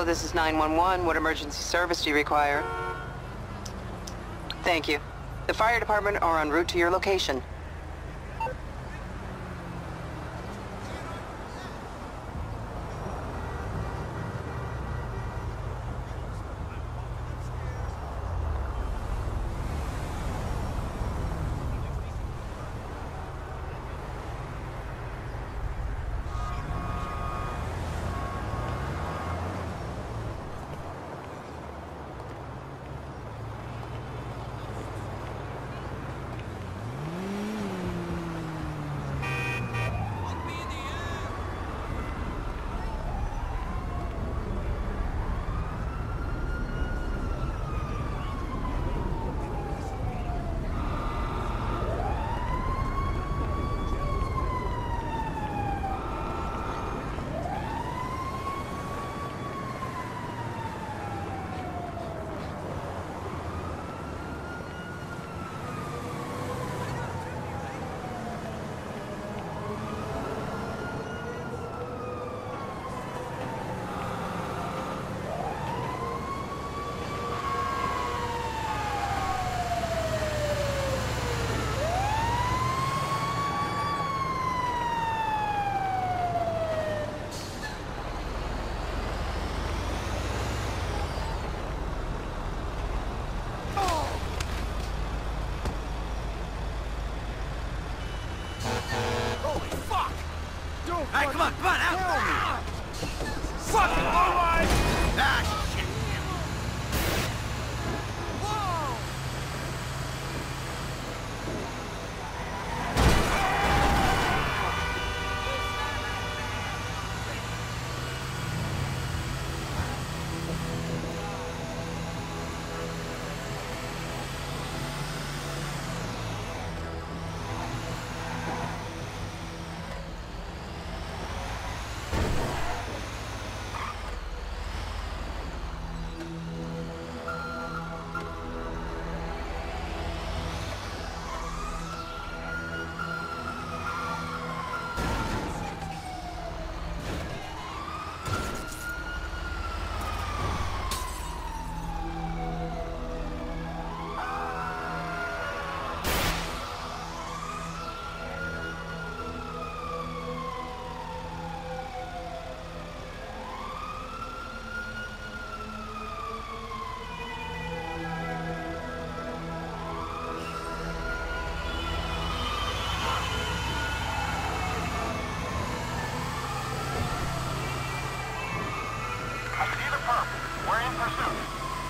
this is 911. What emergency service do you require? Thank you. The fire department are en route to your location. Hey, come on, out! Fuck it, all right! Ah, shit! Whoa! We're in pursuit.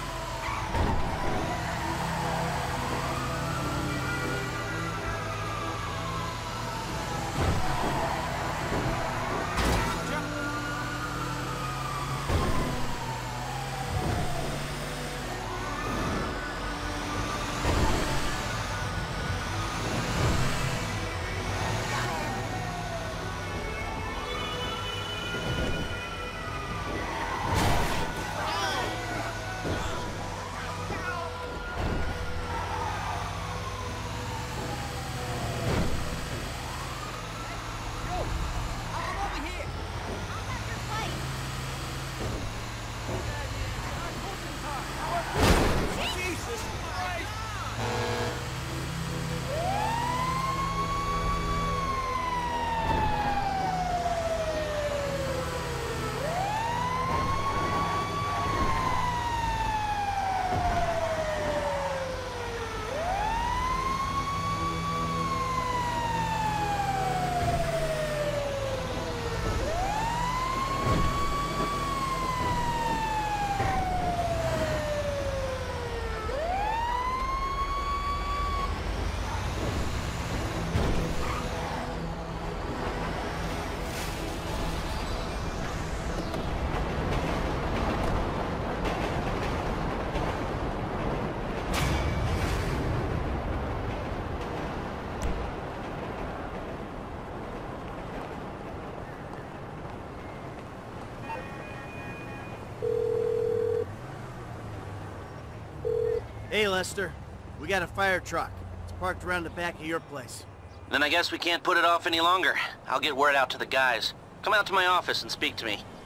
Hey, Lester. We got a fire truck. It's parked around the back of your place. Then I guess we can't put it off any longer. I'll get word out to the guys. Come out to my office and speak to me.